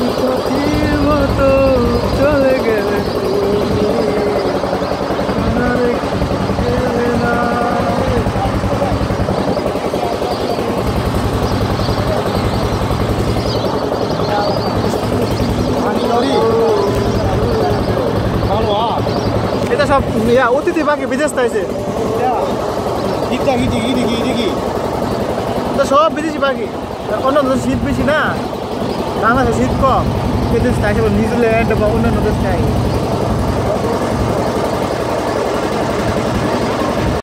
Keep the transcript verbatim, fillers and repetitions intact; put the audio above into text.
পাখির মতো চলে গেলে এটা সব ইয়া অতিথি পাখি বিদেশ তাইছে তো সব বিদেশি পাখি অন্যান্য দেশে শীত বেশি না বাংলাদেশে শীত কম বিদেশ তাইছে নিউজিল্যান্ড বা অন্যান্য দেশ তাই